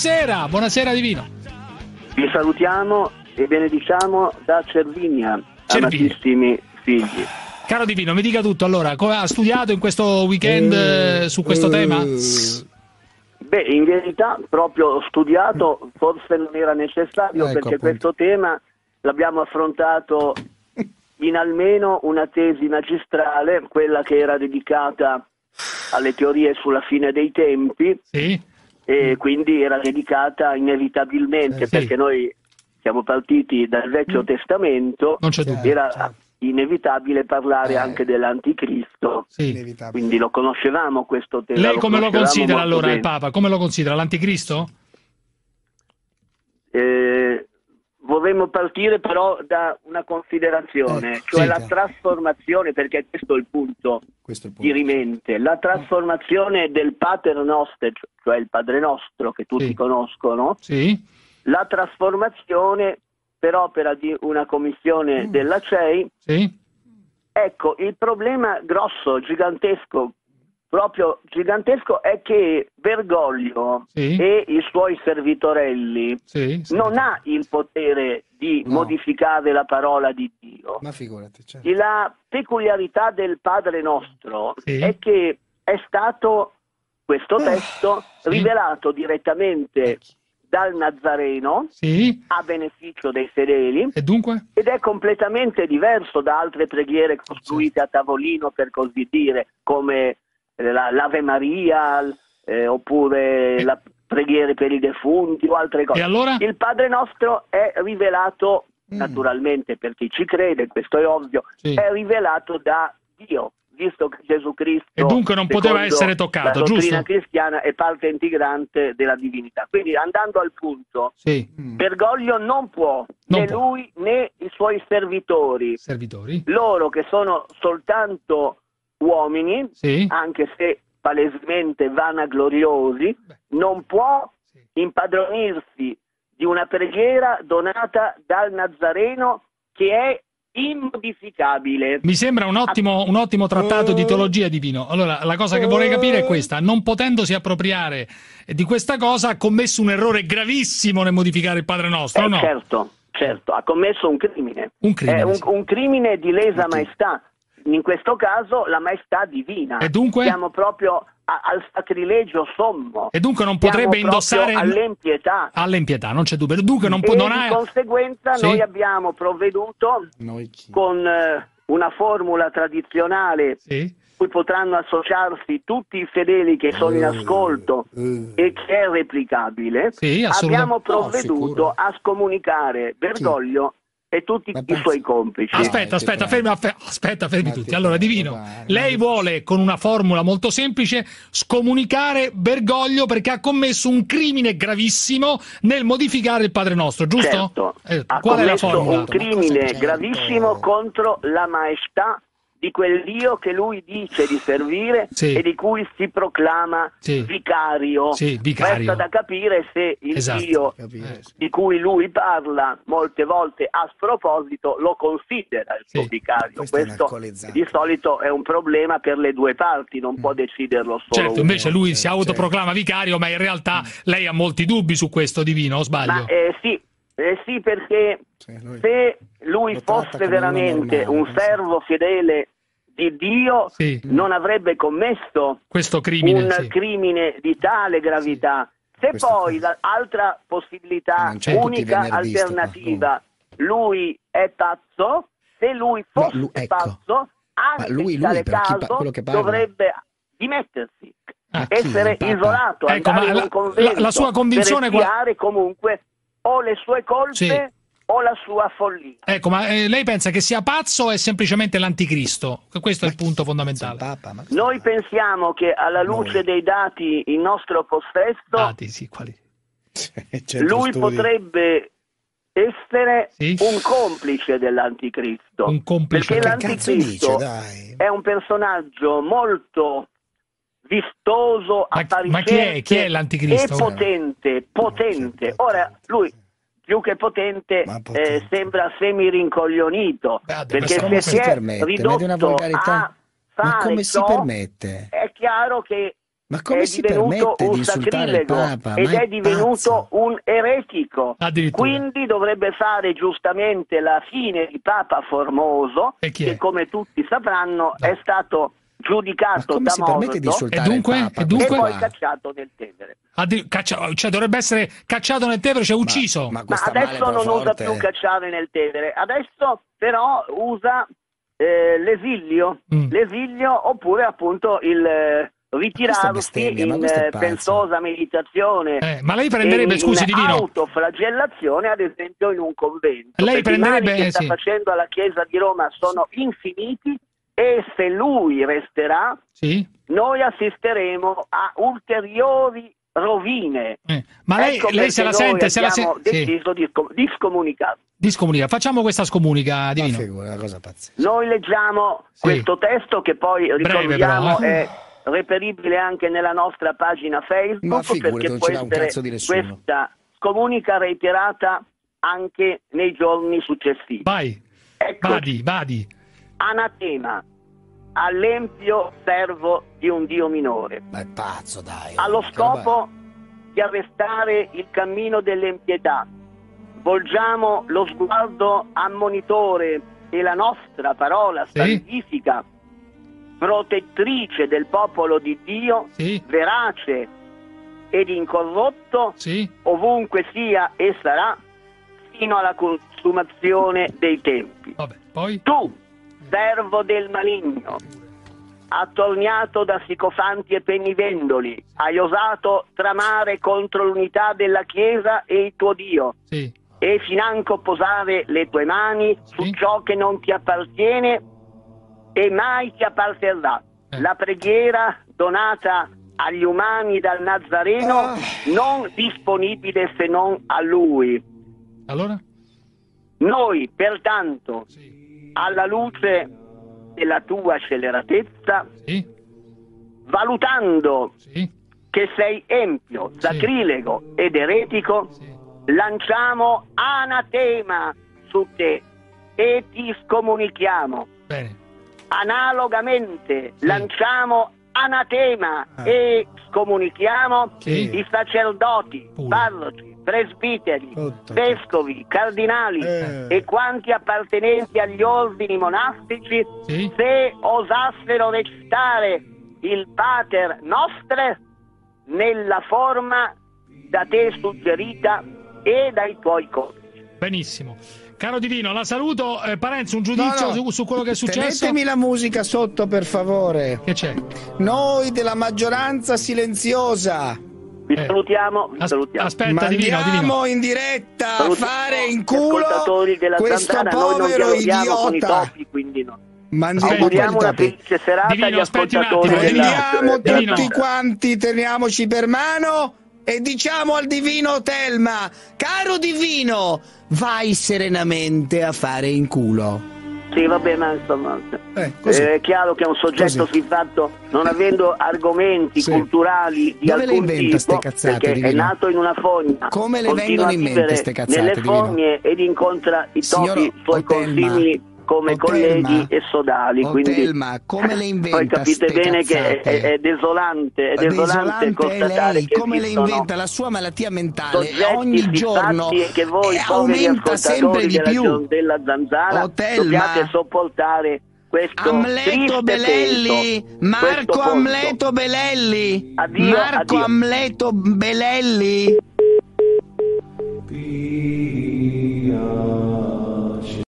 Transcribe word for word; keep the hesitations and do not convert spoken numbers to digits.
Buonasera, buonasera Divino. Vi salutiamo e benediciamo da Cervinia, Cervinia. amatissimi figli. Caro Divino, mi dica tutto, allora, come ha studiato in questo weekend eh, su questo tema? Beh, in verità proprio ho studiato, forse non era necessario, ecco, perché appunto. questo tema l'abbiamo affrontato in almeno una tesi magistrale, quella che era dedicata alle teorie sulla fine dei tempi, Sì. e quindi era dedicata inevitabilmente, Eh, sì. perché noi siamo partiti dal Vecchio Testamento, Non c'è dubbio. era certo. inevitabile parlare Eh. anche dell'Anticristo, Sì. Inevitabile. quindi lo conoscevamo questo tema. Lei come lo conoscevamo considera molto allora il bene. Papa? Come lo considera? L'anticristo? Eh, vorremmo partire però da una considerazione, Ecco, cioè sì. la trasformazione, perché questo è il punto Questo è il punto. dirimente, la trasformazione del Pater Noster, cioè il Padre Nostro che tutti Sì. conoscono, Sì. la trasformazione per opera di una commissione Mm. della C E I. Sì. Ecco, il problema grosso, gigantesco, proprio gigantesco, è che Bergoglio Sì. e i suoi servitorelli Sì. Sì. non ha il potere di No. modificare la parola di Dio. Ma figurati, certo. E la peculiarità del Padre Nostro Sì. è che è stato questo testo sì. rivelato direttamente dal Nazareno Sì. a beneficio dei fedeli, E dunque? ed è completamente diverso da altre preghiere costruite a tavolino, per così dire, come eh, la- l'Ave Maria, eh, oppure Eh. la preghiere per i defunti o altre cose. E allora? Il Padre Nostro è rivelato, Mm. naturalmente per chi ci crede, questo è ovvio, Sì. è rivelato da Dio, visto che Gesù Cristo, E dunque non poteva secondo essere toccato, la dottrina giusto? cristiana, è parte integrante della divinità. Quindi, andando al punto, Sì. Mm. Bergoglio non può, Non né può. lui né i suoi servitori, Servitori? loro che sono soltanto uomini, Sì. anche se palesemente vanagloriosi, Beh. non può Sì. impadronirsi di una preghiera donata dal Nazareno che è immodificabile. Mi sembra un ottimo, un ottimo trattato di teologia, Divino. Allora, la cosa che vorrei capire è questa: non potendosi appropriare di questa cosa, ha commesso un errore gravissimo nel modificare il Padre Nostro, Eh, o no? Certo, certo, ha commesso un crimine. Un crimine, È un, sì. un crimine di lesa Ok. maestà, in questo caso la maestà divina. E dunque? Siamo proprio a- al sacrilegio sommo. E dunque non Siamo potrebbe proprio indossare all'impietà. all'impietà, non c'è dubbio. Dunque non, può, E non di ha... conseguenza Sì. noi abbiamo provveduto Noi chi? con eh, una formula tradizionale Sì. cui potranno associarsi tutti i fedeli che sono in ascolto Eh. e che è replicabile. Sì, assolutamente. Abbiamo No, provveduto sicuro. a scomunicare Bergoglio e tutti Ma i pensi- suoi complici. Aspetta, Dai, aspetta, ti fermi, prego. affe- aspetta, fermi Ma tutti. ti Allora, prego, Divino, dai, lei ma- vuole, con una formula molto semplice, scomunicare Bergoglio perché ha commesso un crimine gravissimo nel modificare il Padre Nostro, giusto? Certo, Eh, ha qual è la commesso formula? un crimine certo? gravissimo contro la maestà di quel Dio che lui dice di servire Sì. e di cui si proclama Sì. vicario. Sì, vicario. Resta da capire se il Esatto. Dio Capire. di cui lui parla molte volte a sproposito lo considera il suo Sì. vicario. Questo è un Questo alcolizzato. di solito è un problema per le due parti, non può deciderlo solo Certo, uno. invece lui si certo. autoproclama vicario, ma in realtà lei ha molti dubbi su questo, Divino, o sbaglio? Ma eh, sì, eh, sì, perché Sì, lui- se lui lo tratta fosse come uno veramente normale, un pensa. servo fedele di Dio, Sì. non avrebbe commesso Questo crimine, un sì. crimine di tale gravità. Se Questo poi caso. l'altra possibilità, Non c'è tutti i unica venerdì sto qua, alternativa, lui è pazzo, se lui No, fosse lui- ecco. pazzo, anche Ma lui- in lui tale però, chi pa- caso quello che parla? dovrebbe dimettersi, Ah, chi? essere Il Papa? isolato, Ecco, andare ma in la- un convento, la- la sua convinzione per qua- espiare comunque o le sue colpe Sì. o la sua follia. Ecco, ma eh, lei pensa che sia pazzo o è semplicemente l'anticristo? Questo è il Ma punto chi- fondamentale. Il Papa, ma- Noi pensiamo che alla luce Noi. dei dati in nostro possesso, Dati, sì, quali? Centro lui studi. potrebbe essere Sì. un complice dell'anticristo. Un complice. Perché Ma che cazzo l'anticristo dice, dai? è un personaggio molto vistoso, Ma- appariscente ma chi è- chi è l'anticristo? e potente, potente. Che Ora, potente. lui più che potente, Ma eh, potente. sembra semi-rincoglionito, Beh, perché ma se come si si è permette? Vede una ridotto volgarità? a Ma fare come si ciò, permette? è chiaro che Ma come è si divenuto permette di un insultare il sacrilego Papa? ed Ma è divenuto pazzo. un eretico. Addirittura. Quindi dovrebbe fare giustamente la fine di Papa Formoso, E chi è? che come tutti sapranno Dai. è stato Ma giudicato come da si permette di morto insultare E dunque? il Papa? E dunque? e questo poi qua? cacciato nel Tevere. Addi- caccia- cioè dovrebbe essere cacciato nel Tevere, cioè ucciso. Ma, ma Ma questa adesso male non usa forte. più cacciare nel Tevere, adesso però usa eh, l'esilio, Mm. l'esilio oppure appunto il eh, questa è ritirarsi bestemmia, ma in questo è eh, pazzo. pensosa meditazione Eh, ma lei prenderebbe, e scusi in Divino, autoflagellazione, ad esempio in un convento. Lei perché i mali prenderebbe- che sta sì. facendo alla Chiesa di Roma sono infiniti e se lui resterà sì? noi assisteremo a ulteriori rovine. Eh, Ma lei, Ecco lei se la perché noi sente, se la abbiamo sente, sì. deciso di, scom- di scomunicare. Di scomunica. Facciamo questa scomunica, Ma Divino. figura, una cosa pazzesca. Noi leggiamo Sì. questo testo che poi Breve, ricordiamo però, eh. è reperibile anche nella nostra pagina Ma Facebook figurati, perché non può ce l'ha un essere cazzo di nessuno. questa scomunica reiterata anche nei giorni successivi. Vai, Ecco, vadi, vadi. anatema all'empio servo di un Dio minore, Ma è pazzo, dai. allo Che roba- scopo di arrestare il cammino dell'impietà. Volgiamo lo sguardo ammonitore e la nostra parola Sì. salvifica, protettrice del popolo di Dio, Sì, verace ed incorrotto, sì. ovunque sia e sarà, fino alla consumazione dei tempi. Vabbè, poi? Tu, servo del maligno, attorniato da sicofanti e pennivendoli, hai osato tramare contro l'unità della Chiesa e il tuo Dio, Sì. e financo posare le tue mani su Sì. ciò che non ti appartiene e mai ti apparterrà. Eh. La preghiera donata agli umani dal Nazareno, Ah. non disponibile se non a Lui. Allora? Noi, pertanto, Sì. alla luce della tua scelleratezza, Sì. valutando Sì. che sei empio, sacrilego ed eretico, Sì. lanciamo anatema su te e ti scomunichiamo. Bene. Analogamente Sì. lanciamo anatema Ah. e scomunichiamo Sì. i sacerdoti, Pure. parroci, presbiteri, Tutto, vescovi, cardinali Eh. e quanti appartenenti agli ordini monastici, Sì. se osassero recitare il Pater Nostre nella forma da te suggerita e dai tuoi codici. Benissimo. Caro Divino, la saluto. Eh, Parenzo, un giudizio No, no. Su, su quello che è successo? Tenetemi la musica sotto, per favore. Che c'è? Noi della maggioranza silenziosa Vi Eh. salutiamo, vi As- salutiamo. aspetta, Divino, mandiamo Divino. in diretta a Salutiamo fare in gli culo ascoltatori della questo Zanzara, noi non povero dialoghiamo con i idiota. topi, quindi no. Mandiamo Auguriamo con i una topi. felice serata Divino, agli aspetti un ascoltatori attimo, della, Andiamo della Divino. tutti Zanzara. quanti, teniamoci per mano e diciamo al divino Telma: caro divino, vai serenamente a fare in culo. Sì, vabbè, ma insomma, Eh, così. è chiaro che un soggetto Così. siffatto, non avendo argomenti Sì. culturali di Dove le alcun inventa ste tipo, cazzate, perché è Divino? nato in una fogna, Come le continua vengono a in mente vivere ste cazzate, nelle Divino? fogne ed incontra i Signor topi suoi Otelma, consimili come Otelma, colleghi e sodali. Quindi Otelma, come le inventa poi capite ste bene che è, cazzate? è- è desolante, è desolante Desolante è constatare lei, che come le esistono inventa la sua malattia mentale soggetti ogni giorno fissati e che voi e poveri aumenta sempre ascoltatori di della, più. della Zanzara Otelma. dobbiate sopportare questo Amleto triste Belelli, peso, Marco questo posto. Amleto Belelli, Addio, Marco addio. Amleto Belelli.